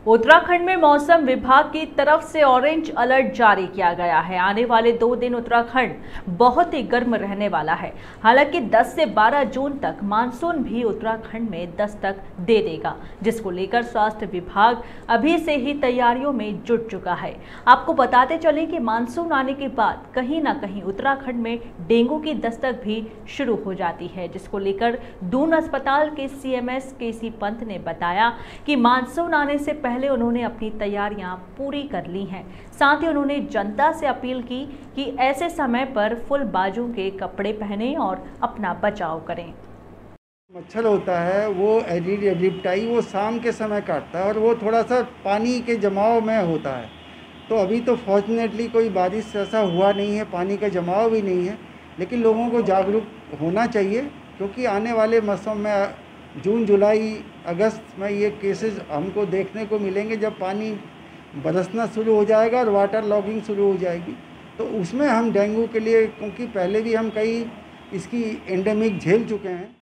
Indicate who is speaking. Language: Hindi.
Speaker 1: उत्तराखंड में मौसम विभाग की तरफ से ऑरेंज अलर्ट जारी किया गया है। आने वाले 2 दिन उत्तराखंड बहुत ही गर्म रहने वाला है। हालांकि 10 से 12 जून तक मानसून भी उत्तराखंड में दस्तक दे देगा, जिसको लेकर स्वास्थ्य विभाग अभी से ही तैयारियों में जुट चुका है। आपको बताते चलें कि मानसून आने के बाद कहीं ना कहीं उत्तराखंड में डेंगू की दस्तक भी शुरू हो जाती है, जिसको लेकर दून अस्पताल के CMS KC पंत ने बताया कि मानसून आने से पहले उन्होंने अपनी तैयारियां पूरी कर ली हैं। साथ ही उन्होंने जनता से अपील की कि ऐसे समय पर फुल बाजू के कपड़े पहनें और अपना बचाव करें।
Speaker 2: मच्छर होता है वो एडिड एडिप्टाई वो शाम के समय काटता है और वो थोड़ा सा पानी के जमाव में होता है। तो अभी तो फॉर्चुनेटली कोई बारिश ऐसा हुआ नहीं है, पानी का जमाव भी नहीं है, लेकिन लोगों को जागरूक होना चाहिए क्योंकि आने वाले मौसम में जून जुलाई अगस्त में ये केसेस हमको देखने को मिलेंगे जब पानी बरसना शुरू हो जाएगा और वाटर लॉगिंग शुरू हो जाएगी। तो उसमें हम डेंगू के लिए, क्योंकि पहले भी हम कई इसकी एंडेमिक झेल चुके हैं।